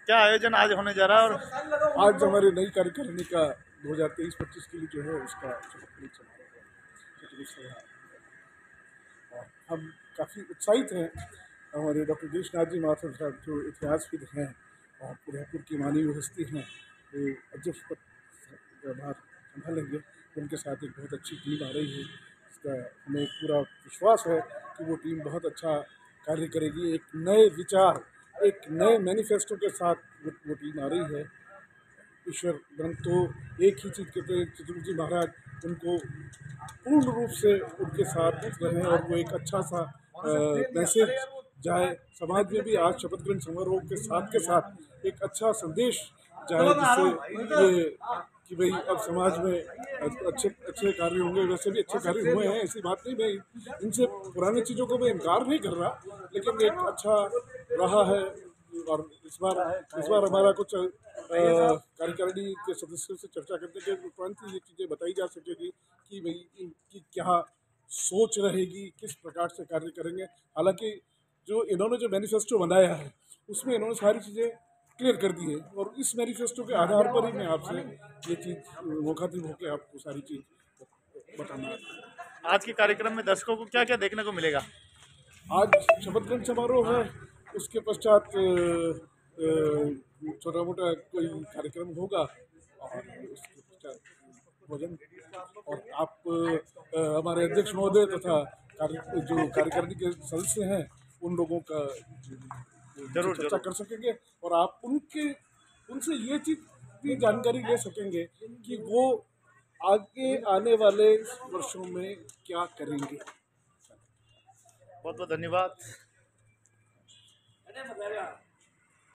क्या आयोजन आज होने जा रहा है? और आज हमारी नई कार्यकारिणी का 2023-25 के लिए जो है उसका शपथ समारोह है। और हम काफ़ी उत्साहित हैं। हमारे डॉक्टर देश नाथ जी माथुर साहब जो इतिहासविद हैं और उदयपुर की माननीय हस्ती हैं, वो अध्यक्ष पद भार संभालेंगे। उनके साथ एक बहुत अच्छी टीम आ रही है, इसका हमें पूरा विश्वास है कि वो टीम बहुत अच्छा कार्य करेगी। एक नए विचार, एक नए मैनिफेस्टो के साथ वो टीम आ रही है। ईश्वर ग्रंथ तो एक ही चीज़ कहते हैं, चतुर्थ जी महाराज उनको पूर्ण रूप से उनके साथ रहें और वो एक अच्छा सा मैसेज जाए समाज में भी। आज शपथ ग्रहण समारोह के साथ एक अच्छा संदेश जाए, जिससे ये कि भाई अब समाज में अच्छे अच्छे कार्य होंगे। वैसे भी अच्छे कार्य हुए हैं, ऐसी बात नहीं, मैं इनसे पुरानी चीज़ों को मैं इनकार नहीं कर रहा, लेकिन एक अच्छा रहा है। और इस बार हमारा कुछ कार्यकारिणी के सदस्यों से चर्चा करने के तुरंत ये चीज़ें बताई जा सकेगी कि भाई इनकी क्या सोच रहेगी, किस प्रकार से कार्य करेंगे। हालांकि जो इन्होंने जो मैनिफेस्टो बनाया है उसमें इन्होंने सारी चीज़ें क्लियर कर दी है, और इस मैनिफेस्टो के आधार पर ही मैं आपसे ये चीज़ मुखातिब होकर आपको सारी चीज़ बताना है। आज के कार्यक्रम में दर्शकों को क्या क्या देखने को मिलेगा? आज शपथ ग्रहण समारोह है, उसके पश्चात छोटा मोटा कोई कार्यक्रम होगा और उसके पश्चात भोजन। और आप हमारे अध्यक्ष महोदय तथा जो कार्यकारिणी के सदस्य हैं उन लोगों का जरूर चर्चा कर सकेंगे, और आप उनसे ये चीज़ की जानकारी ले सकेंगे कि वो आगे आने वाले वर्षों में क्या करेंगे। बहुत बहुत धन्यवाद।